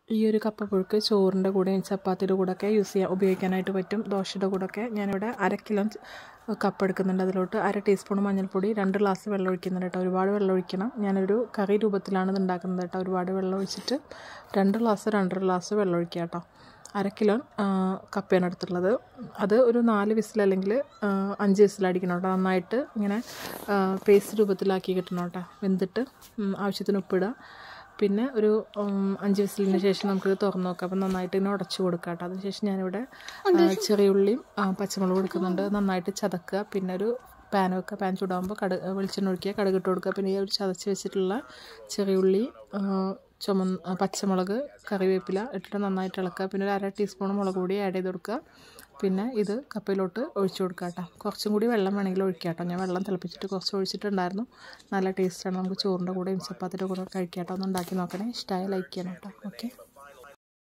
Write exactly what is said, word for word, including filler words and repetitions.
ഈ ഒരു കപ്പപ്പുഴുക്ക് ചോറിൻ്റെ കൂടെയും ചപ്പാത്തിയുടെ കൂടെയൊക്കെ യൂസ് ചെയ്യാൻ ഉപയോഗിക്കാനായിട്ട് പറ്റും. ദോശയുടെ കൂടെയൊക്കെ ഞാനിവിടെ അര കിലോ കപ്പ് എടുക്കുന്നുണ്ട്. അതിലോട്ട് അര ടീസ്പൂൺ മഞ്ഞൾപ്പൊടി, രണ്ട് ഗ്ലാസ് വെള്ളം ഒഴിക്കുന്നുണ്ട് കേട്ടോ. ഒരുപാട് വെള്ളം ഒഴിക്കണം. ഞാനൊരു കറി രൂപത്തിലാണ് ഇത് ഉണ്ടാക്കുന്നത് കേട്ടോ. ഒരുപാട് വെള്ളം ഒഴിച്ചിട്ട് രണ്ട് ഗ്ലാസ് രണ്ടര ഗ്ലാസ് വെള്ളം ഒഴിക്കുക കേട്ടോ. അര കിലോ കപ്പയാണ് എടുത്തുള്ളത്. അത് ഒരു നാല് വിസിൽ അല്ലെങ്കിൽ അഞ്ച് വിസിലടിക്കണം കേട്ടോ. നന്നായിട്ട് ഇങ്ങനെ പേസ്റ്റ് രൂപത്തിലാക്കി കിട്ടണം കേട്ടോ. വെന്തിട്ട് ആവശ്യത്തിന് ഉപ്പിടുക. പിന്നെ ഒരു അഞ്ച് വിസിലിന് ശേഷം നമുക്ക് തുറന്ന് നോക്കാം. അപ്പം നന്നായിട്ട് ഇങ്ങനെ ഉടച്ചു കൊടുക്കുക കേട്ടോ. അതിനുശേഷം ഞാനിവിടെ ചെറിയുള്ളിയും പച്ചമുളകും എടുക്കുന്നുണ്ട്. നന്നായിട്ട് ചതക്കുക. പിന്നെ ഒരു പാൻ വെക്കുക. പാൻ ചൂടാകുമ്പോൾ കടു വെളിച്ചെണ്ണ ഒഴിക്കുക, കടുകിട്ട് കൊടുക്കുക. പിന്നെ ഈ ഒരു ചതച്ച് വെച്ചിട്ടുള്ള ചെറിയുള്ളി, ചുമന്ന പച്ചമുളക്, കറിവേപ്പില ഇട്ടിട്ട് നന്നായിട്ട് ഇളക്കുക. പിന്നെ ഒരു അര ടീസ്പൂൺ മുളക് പൊടി ആഡ് ചെയ്ത് കൊടുക്കുക. പിന്നെ ഇത് കപ്പയിലോട്ട് ഒഴിച്ചു കൊടുക്കുക കേട്ടോ. കുറച്ചും കൂടി വെള്ളം വേണമെങ്കിൽ ഒഴിക്കുക കേട്ടോ. ഞാൻ വെള്ളം തിളപ്പിച്ചിട്ട് കുറച്ച് ഒഴിച്ചിട്ടുണ്ടായിരുന്നു. നല്ല ടേസ്റ്റാണ്. നമുക്ക് ചോറിൻ്റെ കൂടെയും ചപ്പാത്തിയുടെ കൂടെ കഴിക്കാം കേട്ടോ. ഒന്ന് ഉണ്ടാക്കി നോക്കണേ. ഇഷ്ടമായ ലൈക്ക് ചെയ്യണം കേട്ടോ. ഓക്കെ.